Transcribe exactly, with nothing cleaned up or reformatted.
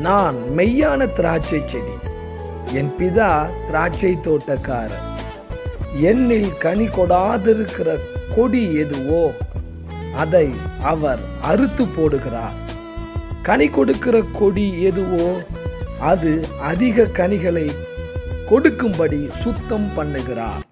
நான் மெய்யான திராட்சை செடி, என் பிதா திராட்சை தோட்டக்காரர். என்னில் கனி கொடாதிருக்கிற கொடி எதுவோ அதை அவர் அறுத்து போடுகிறார். கனி கொடுக்கிற கொடி எதுவோ அது அதிக கனிகளை கொடுக்கும்படி சுத்தம் பண்ணுகிறார்.